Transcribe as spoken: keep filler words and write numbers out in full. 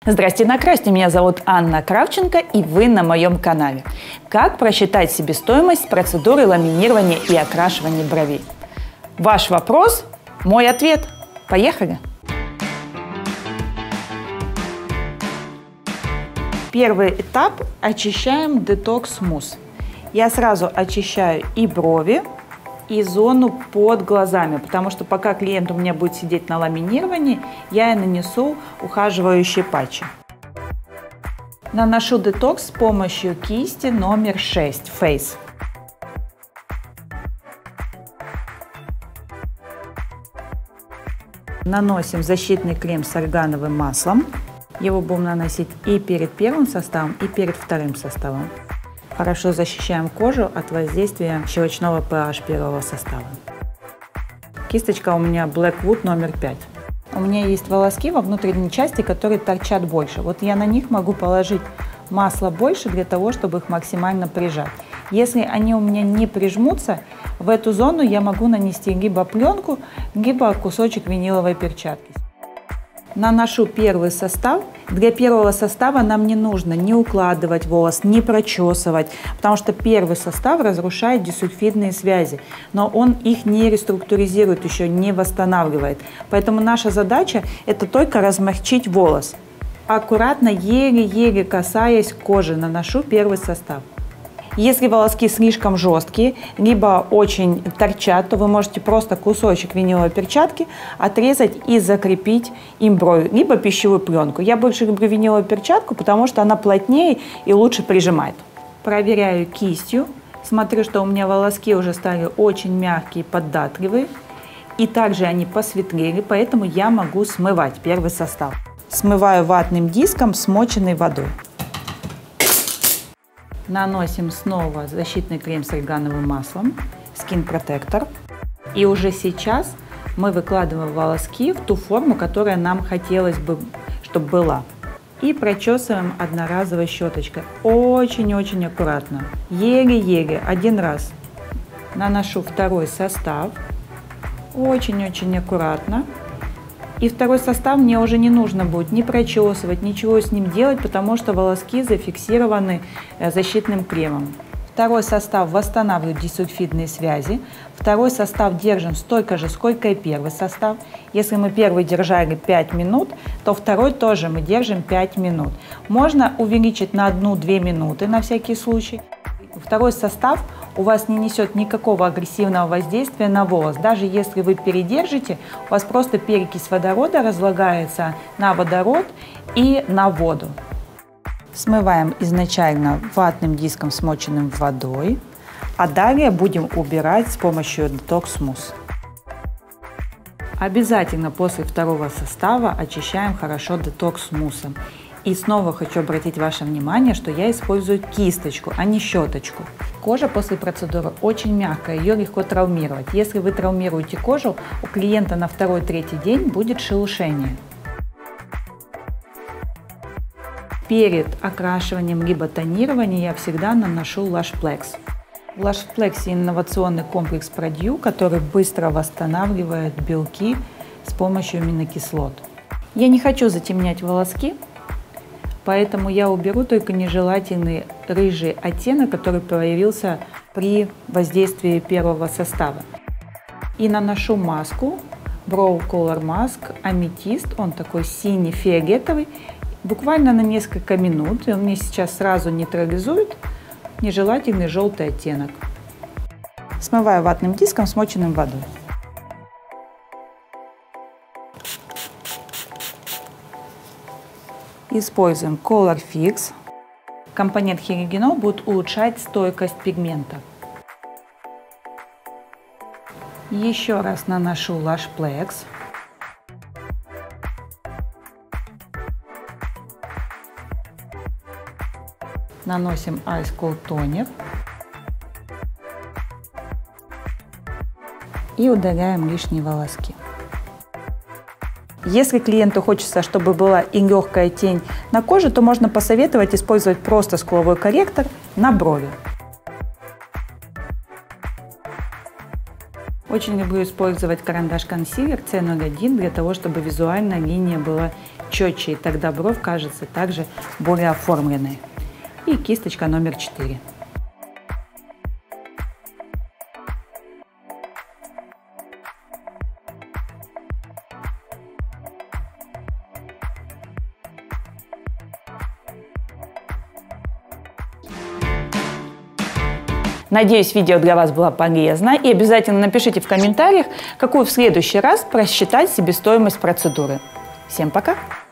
Здрасте, накрасьте! Меня зовут Анна Кравченко, и вы на моем канале. Как просчитать себестоимость процедуры ламинирования и окрашивания бровей? Ваш вопрос – мой ответ. Поехали! Первый этап – очищаем Detox Mousse. Я сразу очищаю и брови, и зону под глазами, потому что пока клиент у меня будет сидеть на ламинировании, я и нанесу ухаживающие патчи. Наношу детокс с помощью кисти номер шесть Face. Наносим защитный крем с органовым маслом. Его будем наносить и перед первым составом, и перед вторым составом. Хорошо защищаем кожу от воздействия щелочного pH первого состава. Кисточка у меня Blackwood номер пять. У меня есть волоски во внутренней части, которые торчат больше. Вот я на них могу положить масло больше для того, чтобы их максимально прижать. Если они у меня не прижмутся, в эту зону я могу нанести либо пленку, либо кусочек виниловой перчатки. Наношу первый состав. Для первого состава нам не нужно не укладывать волос, не прочесывать, потому что первый состав разрушает дисульфидные связи, но он их не реструктуризирует, еще не восстанавливает. Поэтому наша задача – это только размягчить волос. Аккуратно, еле-еле касаясь кожи, наношу первый состав. Если волоски слишком жесткие, либо очень торчат, то вы можете просто кусочек виниловой перчатки отрезать и закрепить им брови, либо пищевую пленку. Я больше люблю виниловую перчатку, потому что она плотнее и лучше прижимает. Проверяю кистью, смотрю, что у меня волоски уже стали очень мягкие, податливые, и также они посветлели, поэтому я могу смывать первый состав. Смываю ватным диском, смоченной водой. Наносим снова защитный крем с органовым маслом, Skin Protector. И уже сейчас мы выкладываем волоски в ту форму, которая нам хотелось бы, чтобы была. И прочесываем одноразовой щеточкой. Очень-очень аккуратно. Еле-еле, один раз. Наношу второй состав. Очень-очень аккуратно. И второй состав мне уже не нужно будет ни прочесывать, ничего с ним делать, потому что волоски зафиксированы защитным кремом. Второй состав восстанавливает дисульфидные связи. Второй состав держим столько же, сколько и первый состав. Если мы первый держали пять минут, то второй тоже мы держим пять минут. Можно увеличить на одну-две минуты на всякий случай. Второй состав у вас не несет никакого агрессивного воздействия на волос. Даже если вы передержите, у вас просто перекись водорода разлагается на водород и на воду. Смываем изначально ватным диском, смоченным водой, а далее будем убирать с помощью Detox Mousse. Обязательно после второго состава очищаем хорошо Detox Mousse. И снова хочу обратить ваше внимание, что я использую кисточку, а не щеточку. Кожа после процедуры очень мягкая, ее легко травмировать. Если вы травмируете кожу, у клиента на второй-третий день будет шелушение. Перед окрашиванием либо тонированием я всегда наношу Lash Flex. В Lash Flex инновационный комплекс Produe, который быстро восстанавливает белки с помощью аминокислот. Я не хочу затемнять волоски, поэтому я уберу только нежелательный рыжий оттенок, который появился при воздействии первого состава. И наношу маску Brow Color Mask Amethyst, он такой синий-фиолетовый, буквально на несколько минут. И он мне сейчас сразу нейтрализует нежелательный желтый оттенок. Смываю ватным диском, смоченным водой. Используем Color Fix. Компонент хелигенол будет улучшать стойкость пигмента. Еще раз наношу Lash Flex. Наносим Ice Cold Toner. И удаляем лишние волоски. Если клиенту хочется, чтобы была и легкая тень на коже, то можно посоветовать использовать просто скуловой корректор на брови. Очень люблю использовать карандаш-консилер Си ноль один для того, чтобы визуальная линия была четче, и тогда бровь кажется также более оформленной. И кисточка номер четыре. Надеюсь, видео для вас было полезно, и обязательно напишите в комментариях, какую в следующий раз просчитать себестоимость процедуры. Всем пока!